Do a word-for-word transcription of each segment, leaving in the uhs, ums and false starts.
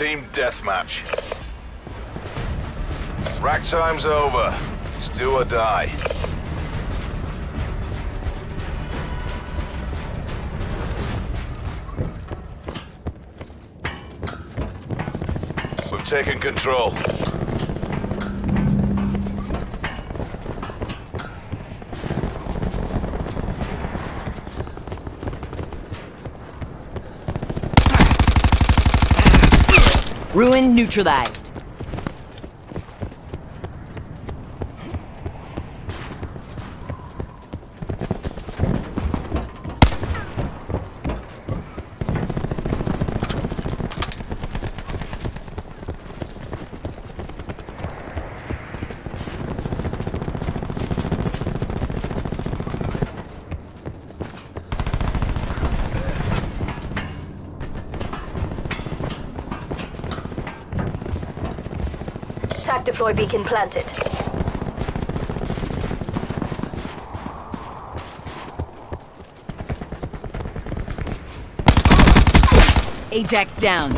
team deathmatch. Rack time's over. It's do or die. We've taken control. Ruin neutralized. Attack deploy beacon planted. Ajax down.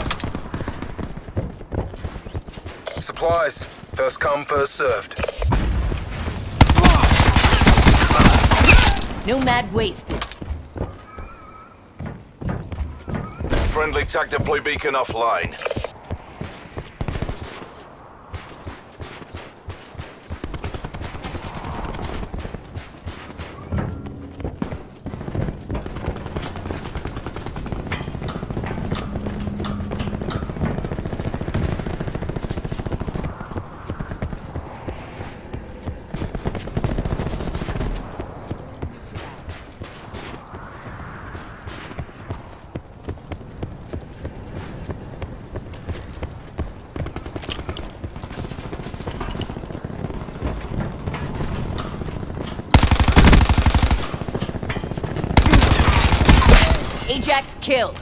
Supplies. First come, first served. Nomad wasted. Friendly tac deploy beacon offline. Ajax killed.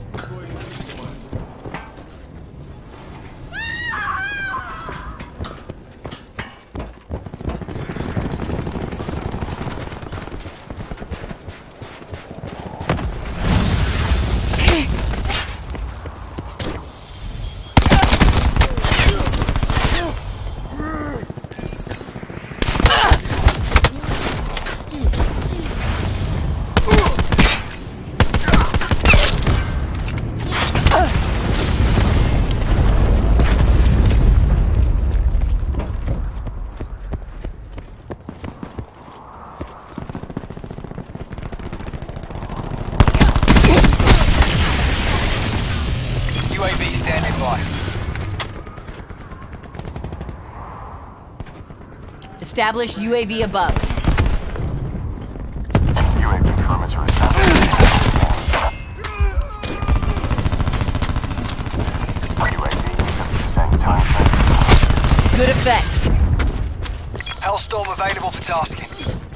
U A V standing by. Establish U A V above. U A V perimeter established. U A V fifty percent time check. Good effect. Hellstorm available for tasking.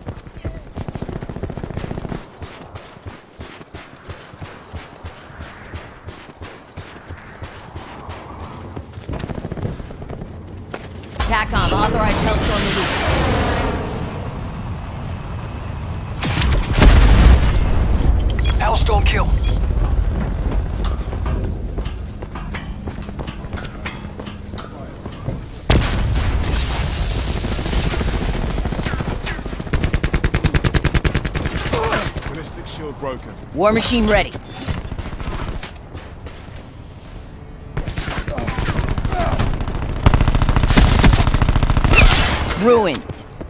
TACOM, authorized Hellstorm release. Hellstorm kill. Ballistic shield broken. War machine ready. Ruined.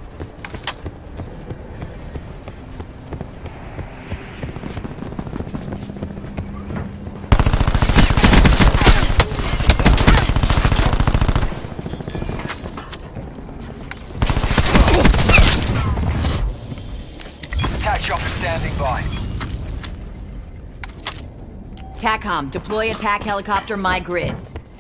Attack chopper standing by. TACOM, deploy attack helicopter my grid.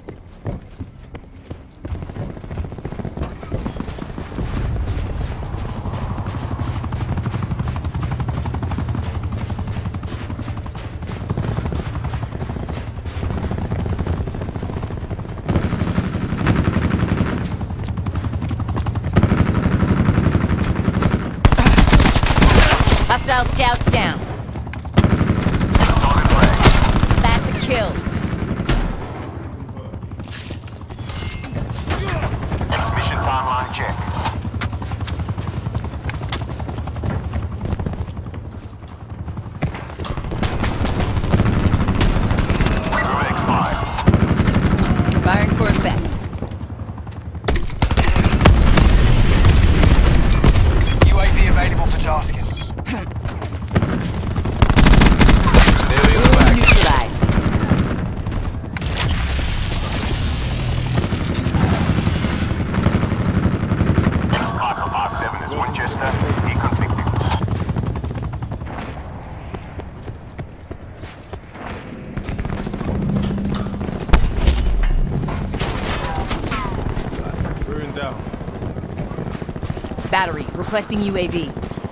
Hostile scouts down. That's a kill. battery. Requesting U A V.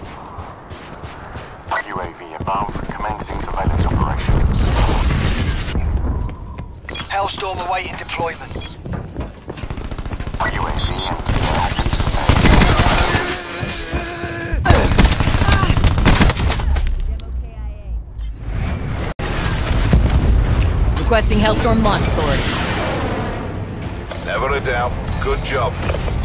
U A V inbound. Commencing surveillance operation. Hellstorm awaiting deployment. U A V entering active Requesting Hellstorm launch authority. Never a doubt. Good job.